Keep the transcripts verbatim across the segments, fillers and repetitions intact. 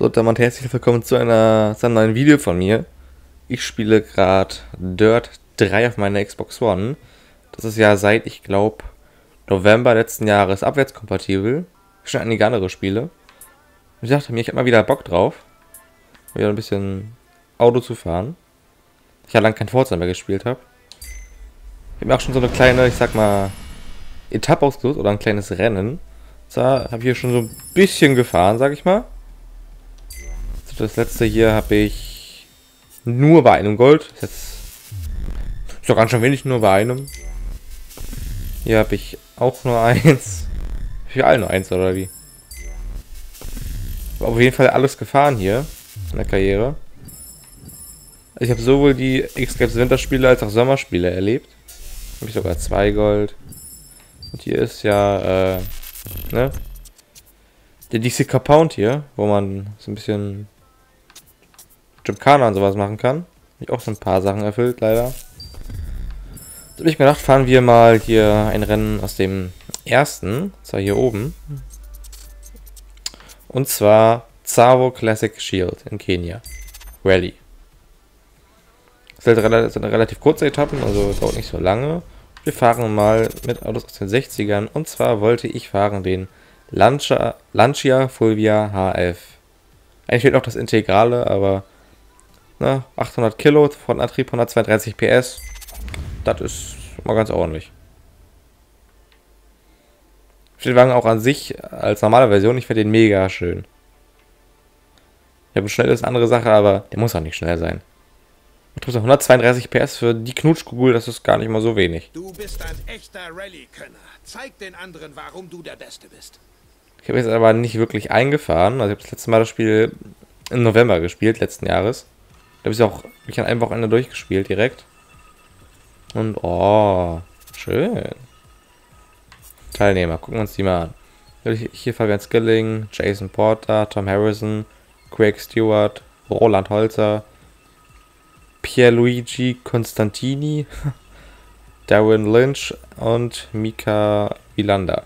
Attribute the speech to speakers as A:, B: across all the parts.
A: So, damit herzlich willkommen zu, einer, zu einem neuen Video von mir. Ich spiele gerade Dirt drei auf meiner Xbox One. Das ist ja seit, ich glaube, November letzten Jahres abwärtskompatibel. Schon einige andere Spiele. Und ich dachte mir, ich habe mal wieder Bock drauf, wieder ein bisschen Auto zu fahren. Ich ja lange kein Forza mehr gespielt habe. Ich habe mir auch schon so eine kleine, ich sag mal, Etappe ausgesucht oder ein kleines Rennen. Da habe ich hier schon so ein bisschen gefahren, sag ich mal. Das letzte hier habe ich nur bei einem Gold. Ist jetzt ist doch ganz schön wenig, nur bei einem. Hier habe ich auch nur eins. Für alle nur eins, oder wie? War auf jeden Fall alles gefahren hier in der Karriere. Ich habe sowohl die X-Games Winterspiele als auch Sommerspiele erlebt. Habe ich sogar zwei Gold. Und hier ist ja, äh, ne? Der D C Compound hier, wo man so ein bisschen Gymkhana und sowas machen kann. Habe ich auch so ein paar Sachen erfüllt, leider. Da habe ich mir gedacht, fahren wir mal hier ein Rennen aus dem ersten, zwar hier oben. Und zwar Tsavo Classic Shield in Kenia. Rally. Das sind relativ kurze Etappen, also dauert nicht so lange. Wir fahren mal mit Autos aus den sechzigern. Und zwar wollte ich fahren den Lancia, Lancia Fulvia H F. Eigentlich fehlt auch das Integrale, aber ne, achthundert Kilo von Antrieb, hundertzweiunddreißig P S. Das ist mal ganz ordentlich. Ich finde den Wagen auch an sich als normale Version, ich finde den mega schön. Ja, und schnell ist eine andere Sache, aber der muss auch nicht schnell sein. Du hundertzweiunddreißig P S für die Knutschkugel, das ist gar nicht mal so wenig.
B: Du bist ein echter Rallye-Könner. Zeig den anderen, warum du der Beste bist.
A: Ich habe jetzt aber nicht wirklich eingefahren. Also ich habe das letzte Mal das Spiel im November gespielt, letzten Jahres. Da habe ich auch ich an einem Wochenende durchgespielt direkt. Und oh, schön. Teilnehmer, gucken wir uns die mal an. Hier Fabian Skilling, Jason Porter, Tom Harrison, Craig Stewart, Roland Holzer, Pierluigi Constantini, Darren Lynch und Mika Wilander.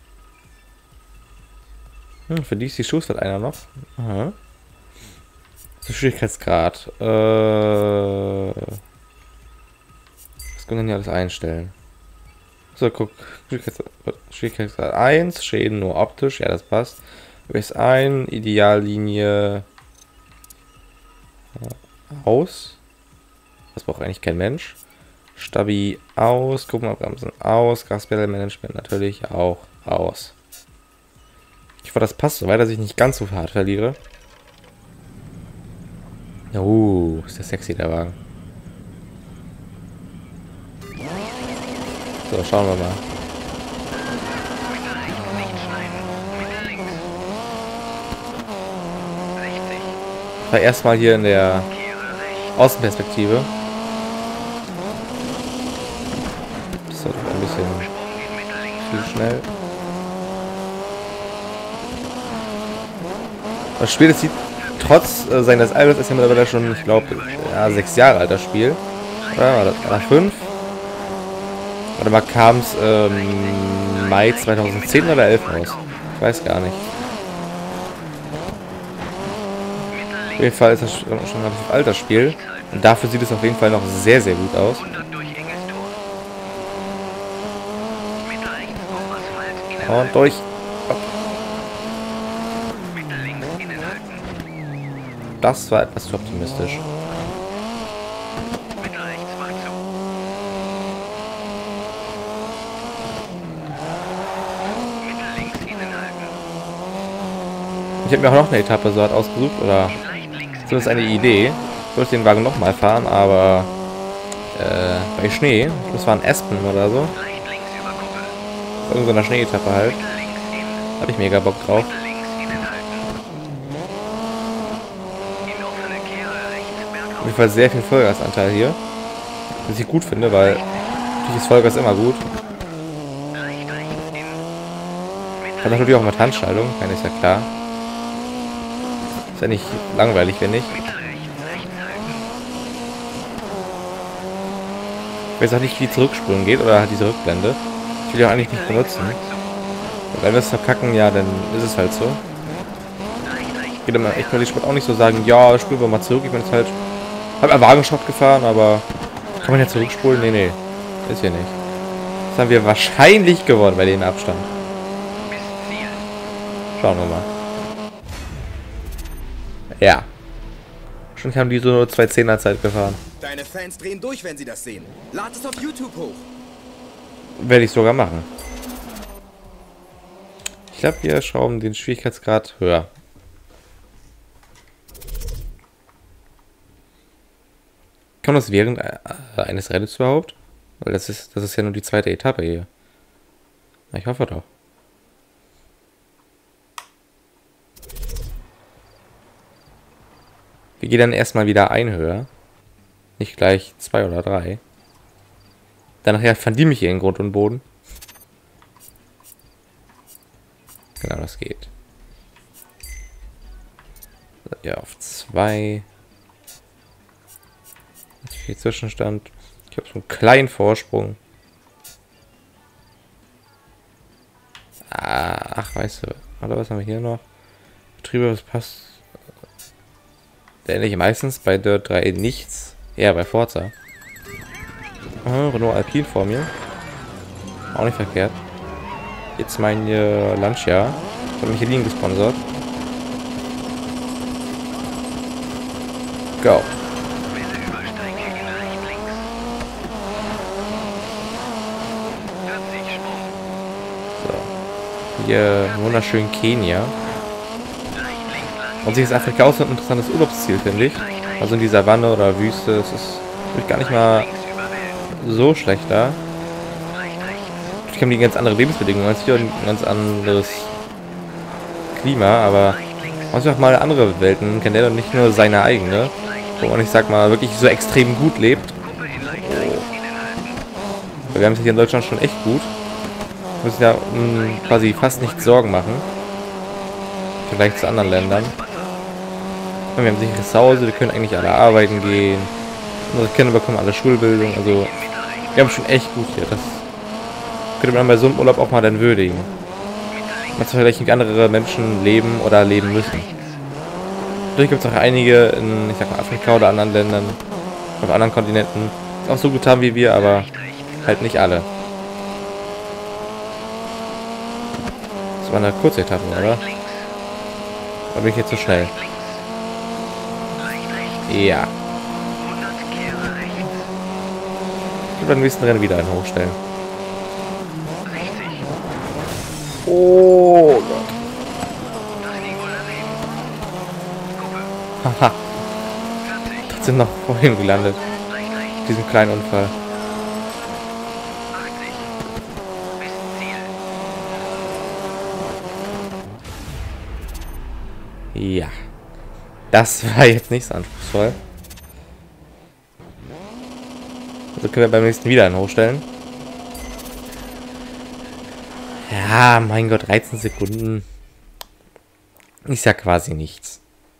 A: Hm, für D C Shoes wird einer noch. Aha. So, Schwierigkeitsgrad. Äh, was können wir denn hier alles einstellen? So, guck. Schwierigkeitsgrad, Schwierigkeitsgrad eins. Schäden nur optisch. Ja, das passt. Bis ein. Ideallinie. Aus. Das braucht eigentlich kein Mensch. Stabi aus. Gruppenabbremsen aus. Gaspedal-Management natürlich auch aus. Ich hoffe, das passt, soweit dass ich nicht ganz so hart verliere. Oh, ist der sexy, der Wagen. So, schauen wir mal. Ich war erstmal hier in der Außenperspektive. Das ist ein bisschen viel schnell. Das Spiel, das sieht trotz äh, seines Alters, ist ja mittlerweile schon, ich glaube, ja, sechs Jahre alt, das Spiel. Oder war das? War das fünf? Warte mal, kam es ähm, Mai zweitausendzehn oder elf raus? Ich weiß gar nicht. Auf jeden Fall ist das schon ein relativ altes Spiel. Und dafür sieht es auf jeden Fall noch sehr, sehr gut aus. Und durch. Das war etwas zu optimistisch. Ich habe mir auch noch eine Etappe so ausgesucht, oder zumindest eine Idee. Ich wollte den Wagen nochmal fahren, aber äh, bei Schnee, das war ein Aspen oder so. Irgend so eine Schneeetappe halt. Habe ich mega Bock drauf. Auf jeden Fall sehr viel Vollgasanteil hier. Was ich gut finde, weil natürlich ist Vollgas immer gut. Hat natürlich auch mit Handschaltung, kann ist ja klar. Ist ja nicht langweilig, wenn nicht. Ich weiß auch nicht, wie Zurückspulen geht oder halt diese Rückblende. Ich will die auch eigentlich nicht benutzen. Und wenn wir es verkacken, ja, dann ist es halt so. Ich würde mal echt bei Sport auch nicht so sagen, ja, spulen wir mal zurück. Ich bin jetzt halt, hab einen Wagenschrott gefahren, aber kann man ja zurückspulen? Nee, nee, ist hier nicht. Das haben wir wahrscheinlich gewonnen bei dem Abstand. Schauen wir mal. Ja. Schon haben die so nur zwei Zehner Zeit gefahren.
C: Deine Fans drehen durch, wenn sie das sehen. Lad es auf YouTube hoch.
A: Werde ich sogar machen. Ich glaube, wir schrauben den Schwierigkeitsgrad höher. Kann das während eines Rennens überhaupt? Weil das ist, das ist ja nur die zweite Etappe hier. Na, ich hoffe doch. Wir gehen dann erstmal wieder ein höher. Nicht gleich zwei oder drei. Dann nachher fand die mich hier in Grund und Boden. Genau, das geht. Ja, auf zwei. Hier Zwischenstand. Ich habe so einen kleinen Vorsprung. Ah, ach, weißt du. Oder was haben wir hier noch? Betriebe, was passt. Ähnlich meistens bei Dirt drei nichts. Eher bei Forza. Oh, Renault Alpine vor mir. Auch nicht verkehrt. Jetzt mein äh, Lancia. Von Michelin gesponsert. Go. So. Hier wunderschön Kenia. Und sich ist Afrika auch so ein interessantes Urlaubsziel, finde ich. Also in die Savanne oder Wüste. Es ist wirklich gar nicht mal so schlecht da. Ich habe die ganz andere Lebensbedingungen als hier und ein ganz anderes Klima, aber man muss auch mal andere Welten kennen und nicht nur seine eigene, wo man, ich sag mal, wirklich so extrem gut lebt. Oh. Wir haben es hier in Deutschland schon echt gut. Wir müssen ja um, quasi fast nichts Sorgen machen. Vielleicht zu anderen Ländern. Und wir haben sicheres Zuhause, wir können eigentlich alle arbeiten gehen. Unsere Kinder bekommen alle Schulbildung, also wir haben schon echt gut hier. Das könnte man bei so einem Urlaub auch mal dann würdigen. Man vielleicht nicht andere Menschen leben oder leben müssen. Natürlich gibt es auch einige in, ich sag mal, Afrika oder anderen Ländern, auf anderen Kontinenten, die auch so gut haben wie wir, aber halt nicht alle. Das war eine kurze Etappe, oder? Da bin ich jetzt zu schnell. Ja. Ich will beim nächsten Rennen wieder einen hochstellen. Oh Gott. Haha. Trotzdem noch vorhin gelandet. Diesen kleinen Unfall. Ja. Das war jetzt nicht so anspruchsvoll. Also können wir beim nächsten wieder einen hochstellen. Ja, mein Gott, dreizehn Sekunden. Ist ja quasi nichts.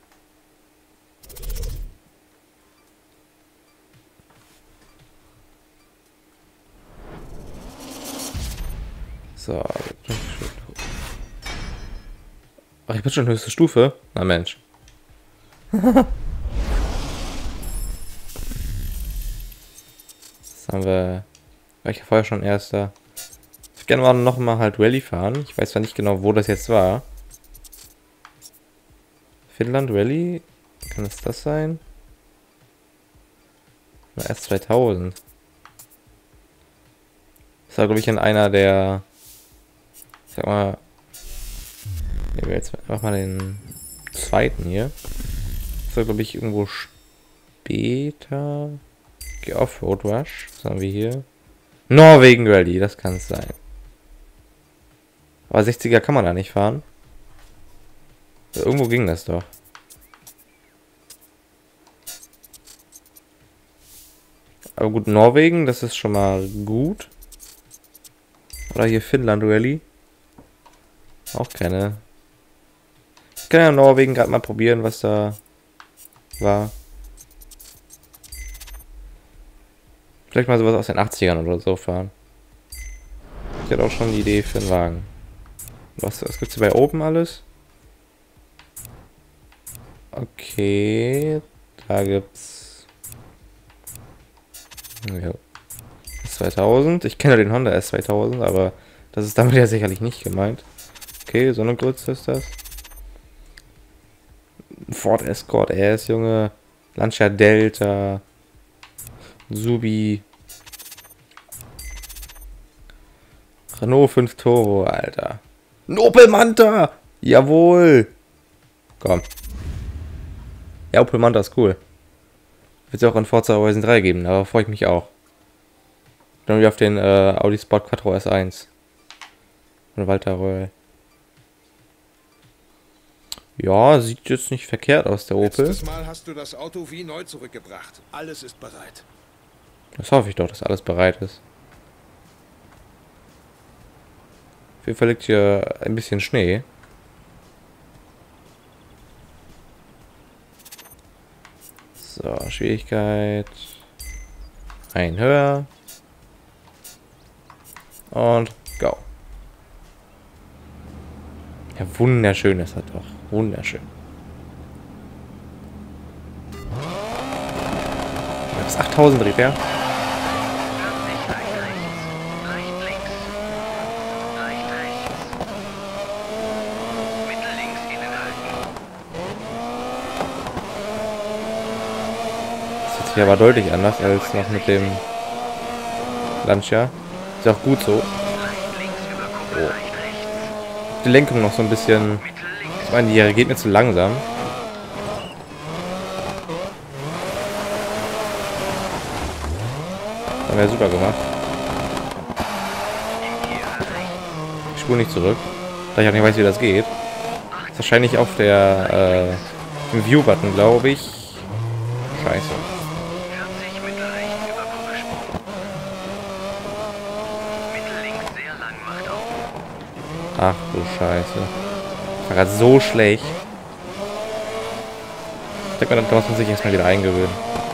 A: So. Ach, ich bin schon höchste Stufe. Na Mensch. Das haben wir. War ich ja vorher schon erster. Ich würde gerne mal noch mal halt Rallye fahren. Ich weiß zwar nicht genau, wo das jetzt war. Finnland Rallye? Kann es das sein? Na, erst zweitausend. Das war, glaube ich, in einer der. Ich sag mal. Nehmen wir jetzt einfach mal den zweiten hier. Das war, glaube ich, irgendwo später. Okay, Offroad Rush. Was haben wir hier? Norwegen Rallye, das kann es sein. Aber sechziger kann man da nicht fahren. Irgendwo ging das doch. Aber gut, Norwegen, das ist schon mal gut. Oder hier Finnland Rallye. Auch keine. Ich kann ja Norwegen gerade mal probieren, was da war. Vielleicht mal sowas aus den achtzigern oder so fahren. Ich hätte auch schon die Idee für einen Wagen. Was, was gibt es bei Open alles? Okay, da gibt's ja. S zweitausend. Ich kenne den Honda S zweitausend, aber das ist damit ja sicherlich nicht gemeint. Okay, so eine Größe ist das. Ford Escort S, Junge. Lancia Delta. Subi. Renault fünf Turbo, Alter. Ein Opel Manta! Jawohl! Komm. Ja, Opel Manta ist cool. Wird es auch in Forza Horizon drei geben, aber freue ich mich auch. Dann wie auf den äh, Audi Sport Quattro S eins. Von Walter Röhrl. Ja, sieht jetzt nicht verkehrt aus, der Opel.
B: Letztes Mal hast du das Auto wie neu zurückgebracht. Alles ist bereit.
A: Das hoffe ich doch, dass alles bereit ist. Auf jeden Fall liegt hier ein bisschen Schnee. So, Schwierigkeit. Ein höher. Und go. Ja, wunderschön ist das doch. Wunderschön. Das achttausend dreht er. Das hört sich aber deutlich anders als noch mit dem Lancia. Ist auch gut so. Oh. Die Lenkung noch so ein bisschen. Ich meine, die geht mir zu langsam. Haben wir super gemacht. Ich spule nicht zurück, da ich auch nicht weiß, wie das geht. Das ist wahrscheinlich auf der äh, im View-Button, glaube ich. Scheiße. Ach du Scheiße. Das war gerade so schlecht. Ich denke mal, da muss man sich erstmal wieder eingewöhnen.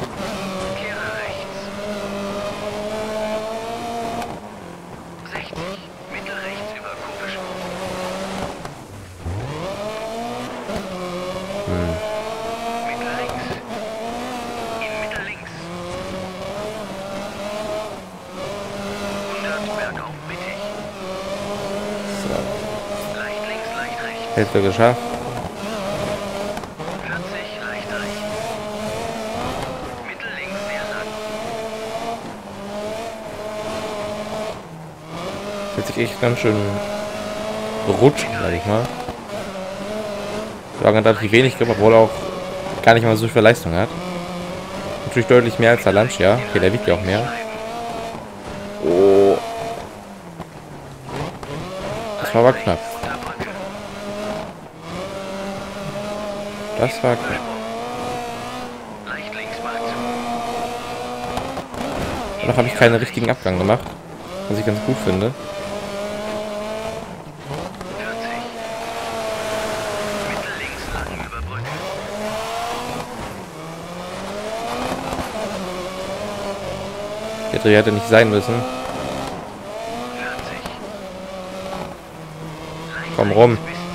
A: Hm. Hälfte geschafft.
D: vierzig, leicht rechts. Mittel links, sehr lang.
A: Fühlt sich echt ganz schön rutschen, sag ich mal. Wagen hat relativ wenig Grip, obwohl er auch gar nicht mal so viel Leistung hat. Natürlich deutlich mehr als der Lancia. Okay, der wiegt ja auch mehr. Oh. Das war aber knapp. Das war knapp. Noch habe ich keinen richtigen Abgang gemacht, was ich ganz gut finde. Der Dreh hätte nicht sein müssen. Komm rum.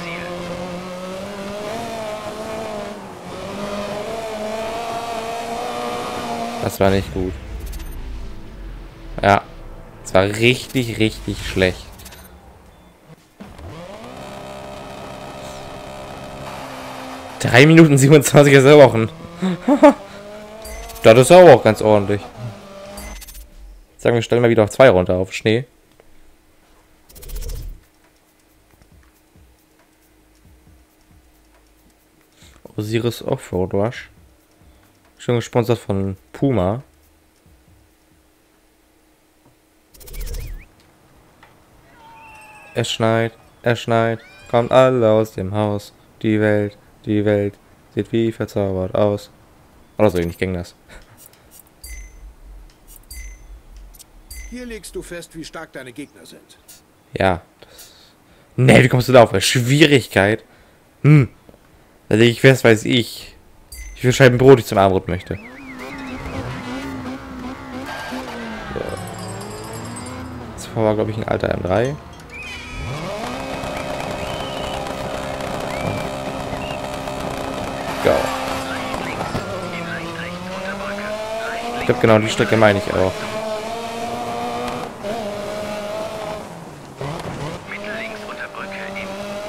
A: Das war nicht gut. Ja, es war richtig, richtig schlecht. drei Minuten siebenundzwanzig ist aber auch ein... Das ist aber auch ganz ordentlich. Sagen wir, stellen wir wieder auf zwei runter, auf Schnee. Osiris Offroad Rush. Schon gesponsert von Puma. Es schneit, es schneit, kommt alle aus dem Haus. Die Welt, die Welt sieht wie verzaubert aus. Oder so ähnlich ging das.
B: Hier legst du fest, wie stark deine Gegner sind.
A: Ja. Das... Ne, wie kommst du da auf? Schwierigkeit. Hm. Da lege ich fest, weiß ich. Wie viele Scheiben Brot ich zum Abendbrot möchte. So. Das war, glaube ich, ein alter M drei. Go. Ich glaube, genau die Strecke meine ich auch.
D: Mittel links unter Brücke in.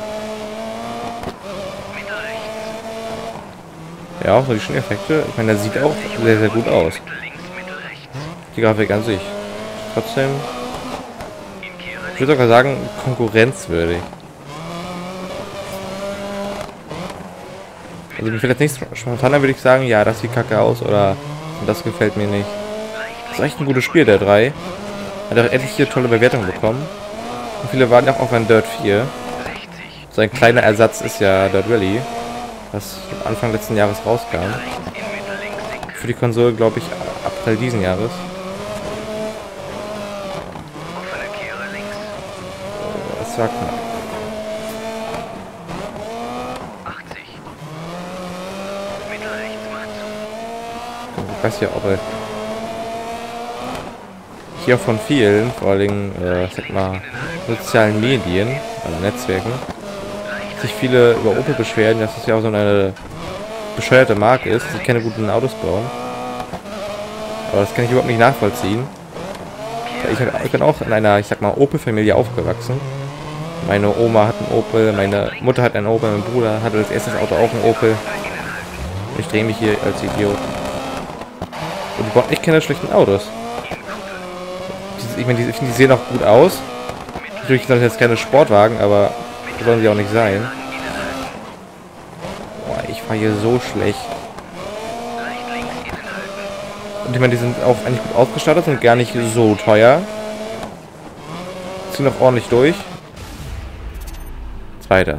D: Mittel rechts.
A: Ja, auch so die Schneeeffekte. Ich meine, der sieht auch sehr, sehr gut aus.
D: Mittel links, Mittel rechts.
A: Die Grafik an sich. Trotzdem,
D: In Kehre
A: ich würde sogar sagen, konkurrenzwürdig. Also mir fällt jetzt nichts spontan, würde ich sagen, ja, das sieht kacke aus oder das gefällt mir nicht. Das ist echt ein gutes Spiel, der drei. Hat auch etliche tolle Bewertungen bekommen. Und viele waren auch auf ein Dirt vier.
D: sechzig.
A: Sein kleiner Ersatz ist ja Dirt Rally, was Anfang letzten Jahres rauskam.
D: Rechts in Mittel links Senke.
A: Für die Konsole, glaube ich, April diesen Jahres.
D: Offene Kehre links.
A: Das war knapp.
D: achtzig. Mittel rechts macht zu.
A: Ich weiß ja, ob er hier von vielen, vor allem, äh, sag mal, sozialen Medien, also Netzwerken, sich viele über Opel beschweren, dass es ja auch so eine bescheuerte Marke ist, die keine guten Autos bauen. Aber das kann ich überhaupt nicht nachvollziehen. Weil Ich, hab, ich bin auch in einer, ich sag mal, Opel-Familie aufgewachsen. Meine Oma hat einen Opel, meine Mutter hat einen Opel, mein Bruder hatte als erstes Auto auch einen Opel. Ich drehe mich hier als Idiot. Und die bauen echt keine schlechten Autos. Die, ich meine, die, ich finde, die sehen auch gut aus. Natürlich sind das jetzt keine Sportwagen, aber sollen sie auch nicht sein. Boah, ich fahre hier so schlecht.
D: Leicht links innen halten.
A: Und ich meine, die sind auch eigentlich gut ausgestattet und gar nicht so teuer. Ziehen auch ordentlich durch. Zweiter.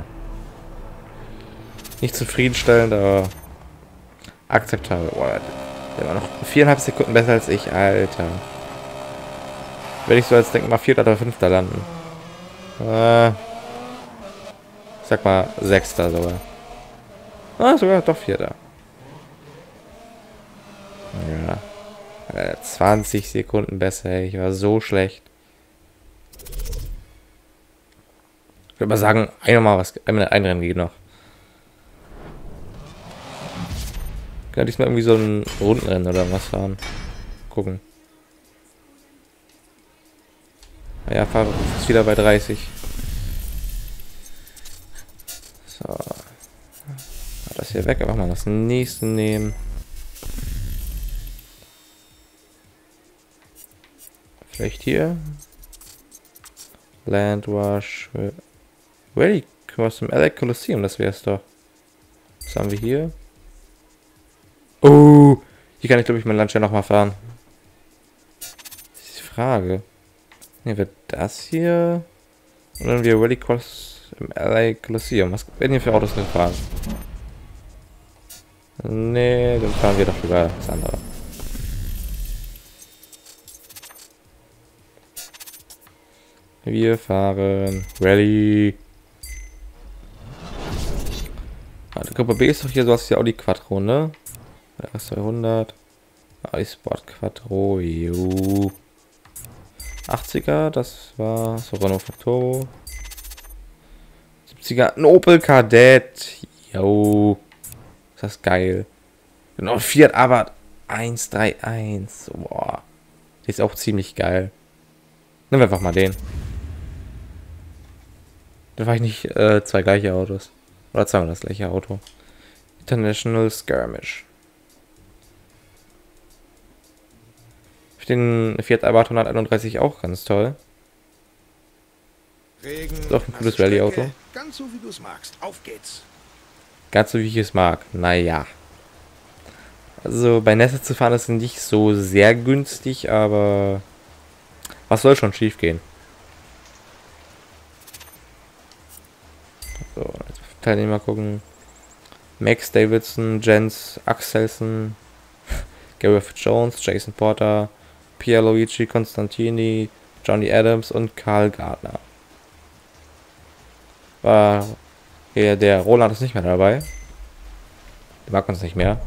A: Nicht zufriedenstellend, aber akzeptabel. Boah, der war noch viereinhalb Sekunden besser als ich, Alter. Wenn ich so als denke mal vierter oder fünfter landen. Äh, ich sag mal sechster sogar. Ah, sogar doch vierter. Ja. Äh, zwanzig Sekunden besser, ey. Ich war so schlecht. Ich würde mal sagen, einmal was, einmal ein Rennen geht noch. Kann diesmal irgendwie so ein Rundenrennen oder was fahren. Gucken. Ja, fahre ist wieder bei dreißig. So. Das hier weg, aber mal das nächste nehmen. Vielleicht hier. Landwash. Rally Cross im L A Coliseum, das wär's doch. Was haben wir hier? Oh! Hier kann ich, glaube ich, mein Landschein noch mal fahren. Das ist die Frage. Ne, wird das hier? Und dann wir Rally Cross im L A Coliseum. Was werden hier für Autos gefahren? Ne, dann fahren wir doch lieber das andere. Wir fahren Rally. Ah, die Gruppe B ist doch hier so was wie Audi Quattro, ne? R S zweihundert. Audi Sport Quattro. Jo. achtziger, das war so Renault Turbo. siebziger, ein Opel Kadett. Jo. Ist das geil. Genau, Fiat Abarth eins drei eins. Boah. Die ist auch ziemlich geil. Nehmen wir einfach mal den. Da war ich nicht äh, zwei gleiche Autos. Oder zweimal das gleiche Auto. International Skirmish. Ich finde den Fiat Abarth hunderteinunddreißig auch ganz toll.
B: Regen,
A: Ist auch ein cooles
B: nasse
A: Rallye-Auto.
B: Strecke, ganz so wie du es magst. Auf geht's.
A: Ganz so wie ich es mag. Naja. Also bei Nässe zu fahren ist nicht so sehr günstig, aber was soll schon schief gehen? So, jetzt Teilnehmer gucken. Max Davidson, Jens Axelsen, Gareth Jones, Jason Porter, Pierluigi Constantini, Johnny Adams und Karl Gardner. War hier der Roland ist nicht mehr dabei. Der mag uns nicht mehr.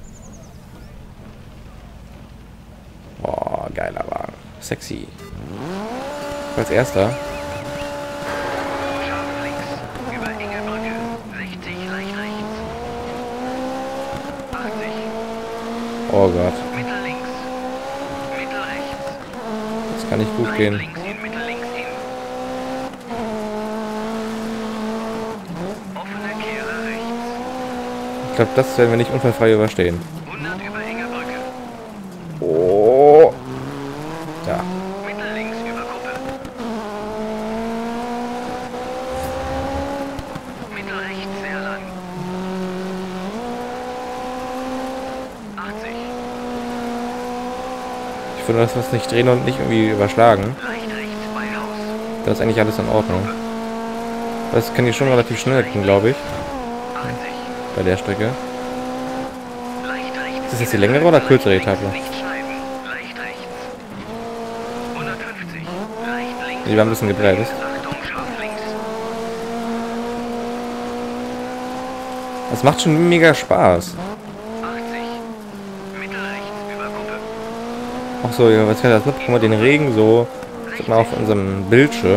A: Boah, geiler Wagen. Sexy. Als erster.
D: Scharf links. Über enge Brücke. sechzig leicht rechts. achtzig.
A: Oh Gott.
D: Mittel links.
A: kann nicht gut
D: Leicht
A: gehen.
D: links hin, mittel links hin. Offene Kehre rechts.
A: Ich glaube, das werden wir nicht unfallfrei überstehen.
D: hundert über enge Brücke.
A: Oh. Ja.
D: Mittel links über Kuppe. Mittel rechts sehr lang. achtzig.
A: Ich finde, dass wir es nicht drehen und nicht irgendwie überschlagen.
D: Leicht rechts bei Haus.
A: Da ist eigentlich alles in Ordnung. Das kann die schon relativ schnell gehen, glaube ich.
D: achtzig.
A: Bei der Strecke.
D: Leicht rechts.
A: Ist das jetzt die längere oder kürzere Etappe?
D: Nicht schneiden. Leicht rechts. hundertfünfzig. Leicht links.
A: Die war ein bisschen gebremst.
D: Achtung, scharf links.
A: Das macht schon mega Spaß.
D: achtzig. Mittel rechts über Kuppe.
A: Auch so, ja, was fährt das mit? Guck mal, den Regen so. Sieht man auf unserem Bildschirm.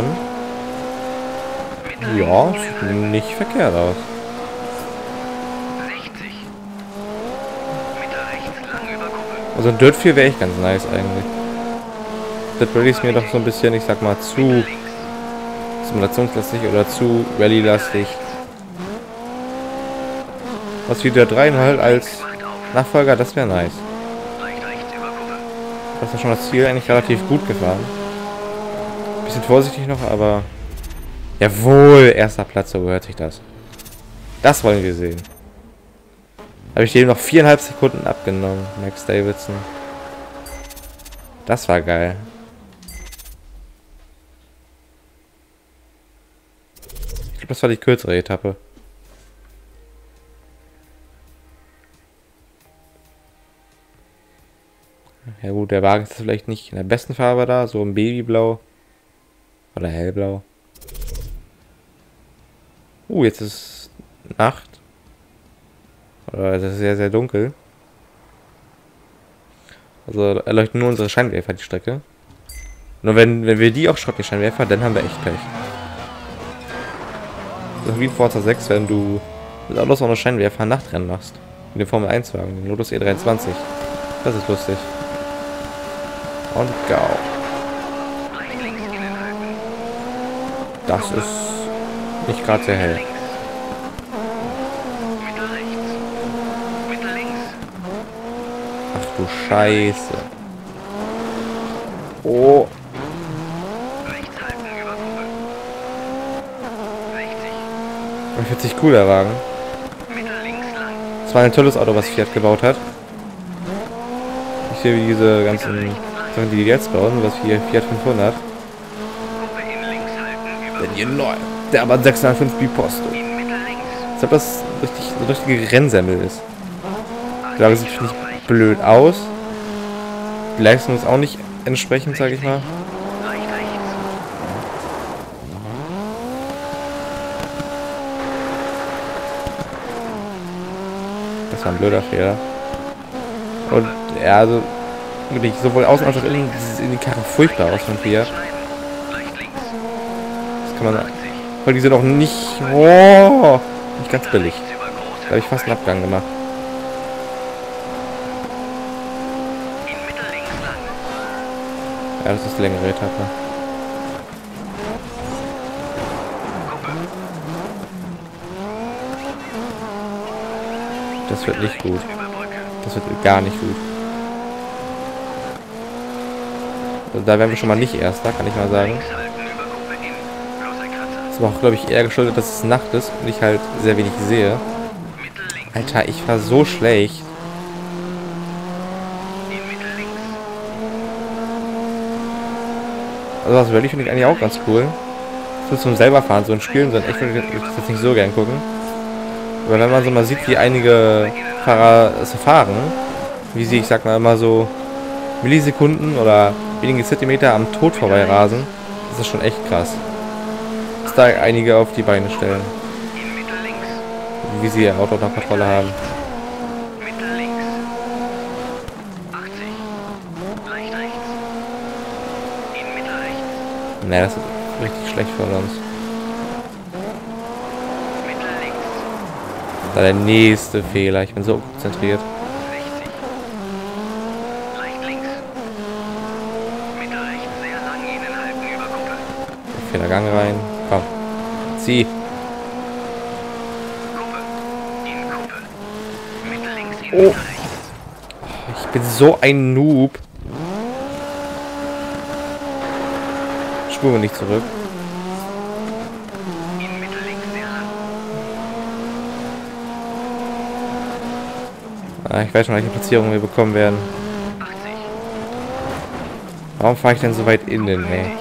A: Ja, sieht nicht verkehrt aus.
D: sechzig. Mittel rechts lang über Kuppe.
A: Also ein Dirt vier wäre echt ganz nice eigentlich. Das Rallye ist mir doch so ein bisschen, ich sag mal, zu
D: Links.
A: simulationslastig oder zu Rallye-lastig. Was wie der drei halt als
D: Macht auf.
A: Nachfolger, das wäre nice.
D: Leicht rechts über Kuppe.
A: Das ist schon das Ziel eigentlich relativ gut gefahren. Bisschen vorsichtig noch, aber... Jawohl, erster Platz, so gehört sich das. Das wollen wir sehen. Habe ich dem noch viereinhalb Sekunden abgenommen, Max Davidson. Das war geil. Ich glaube, das war die kürzere Etappe. Ja gut, der Wagen ist vielleicht nicht in der besten Farbe da, so im Babyblau. Oder hellblau. Uh, jetzt ist Nacht. Oder es ist sehr, sehr dunkel. Also erleuchten nur unsere Scheinwerfer die Strecke. Nur wenn, wenn wir die auch schrotten, die Scheinwerfer, dann haben wir echt Pech. Das ist wie in Forza sechs, wenn du mit Autos ohne Scheinwerfer Nachtrennen machst. Mit dem Formel eins Wagen, den Lotus E dreiundzwanzig. Das ist lustig. Und go.
D: Leicht links innen halten.
A: Das ist nicht gerade sehr hell.
D: Links. Mittel rechts. Mittel links.
A: Ach du Scheiße. Oh.
D: Rechts halten über Kuppe. sechzig.
A: Ich finde sich cool, der Wagen.
D: Mittel links lang.
A: Es war ein tolles Auto, was Fiat gebaut hat. Ich sehe, wie diese ganzen Sachen, die die jetzt bauen, was hier Fiat fünfhundert.
D: Kuppe in links halten über
A: Denn hier neu. Der aber sechshundertfünf Biposto.
D: in Mittel links.
A: Als ob das richtig, so richtige Rennsemmel ist. Ich glaube, es sieht nicht blöd aus. Die Leistung ist auch nicht entsprechend, sage ich mal.
D: Leicht rechts.
A: Das war ein blöder Fehler. Und ja, also wirklich sowohl außen als auch innen sieht die Karre furchtbar aus von Fiat.
D: Schneiden. Leicht links.
A: Das kann man.
D: achtzig.
A: Weil die sind auch nicht. Oh, nicht ganz billig.
D: Rechts über große
A: Da habe ich fast einen Abgang gemacht.
D: in Mittel links lang.
A: Ja, das ist die längere Etappe. Das wird nicht gut.
D: Über Brücke.
A: Das wird gar nicht gut. Also da wären wir schon mal nicht Erster, kann ich mal sagen.
D: Links halten über Kuppe in. Bloßer Kratzer.
A: Das war auch, glaube ich, eher geschuldet, dass es Nacht ist und ich halt sehr wenig sehe.
D: Mittel links.
A: Alter, ich war so schlecht.
D: In Mittel links.
A: Also das Rallye finde ich eigentlich auch ganz cool. So zum selber fahren, so in Spielen sind echt, würde ich das nicht so gern gucken. Aber wenn man so mal sieht, wie einige Fahrer es fahren, wie sie, ich sag mal, immer so Millisekunden oder wenige Zentimeter am Tod vorbei rasen, das ist schon echt krass. Dass da einige auf die Beine stellen,
D: In Mittel links.
A: wie sie ihr Auto unter Kontrolle haben.
D: Mittel links. achtzig. Leicht rechts. In Mittel rechts.
A: Naja, das ist richtig schlecht von uns.
D: Mittel links.
A: Da der nächste Fehler, ich bin so konzentriert.
D: sechzig. Leicht links. Mittel rechts sehr lang.
A: Fehler Gang rein. Komm. Zieh.
D: Kuppe. In Kuppe. Mittel links in
A: Oh.
D: Mitte rechts.
A: Ich bin so ein Noob. Spule nicht zurück.
D: In Mitte links sehr lang.
A: Ah, ich weiß schon, welche Platzierung wir bekommen werden.
D: achtzig.
A: Warum fahre ich denn so weit innen, ey?
D: In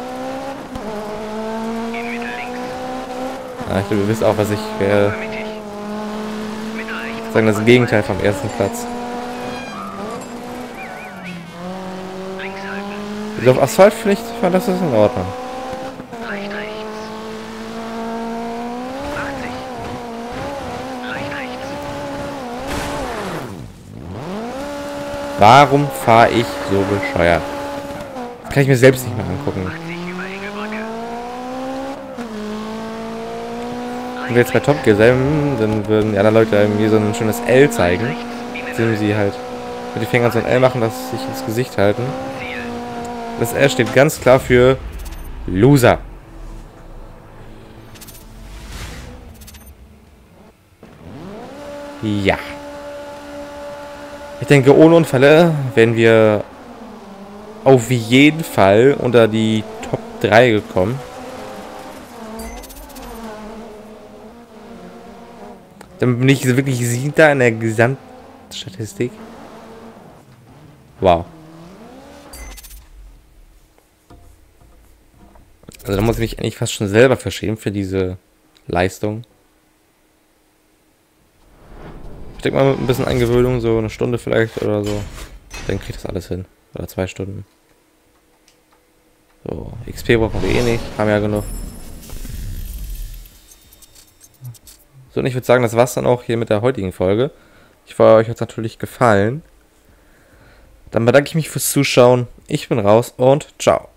D: Mitte links.
A: Ah, ich glaube, ihr wisst auch, was ich werde.
D: Mittig. Mitte rechts.
A: Sagen das Gegenteil vom ersten Platz.
D: Links halten.
A: Also auf Asphalt finde ich, das ist in Ordnung.
D: Leicht rechts. achtzig. Leicht rechts.
A: Warum fahre ich so bescheuert? Das kann ich mir selbst nicht mehr angucken.
D: achtzig über Hängebrücke.
A: Wenn wir jetzt bei Top Gear sind, dann würden die anderen Leute mir so ein schönes L zeigen. Sehen sie halt mit den Fingern so ein L machen, das sich ins Gesicht halten.
D: Ziel.
A: Das L steht ganz klar für Loser. Ja. Ich denke, ohne Unfälle wären wir auf jeden Fall unter die Top drei gekommen. Dann bin ich wirklich Siebter in der Gesamtstatistik. Wow. Also da muss ich mich eigentlich fast schon selber verschämen für diese Leistung. Ich denke mal mit ein bisschen Eingewöhnung, so eine Stunde vielleicht oder so. Dann kriegt das alles hin. Oder zwei Stunden. So, X P brauchen wir eh nicht. Haben ja genug. So, und ich würde sagen, das war's dann auch hier mit der heutigen Folge. Ich hoffe, euch hat es natürlich gefallen. Dann bedanke ich mich fürs Zuschauen. Ich bin raus und ciao.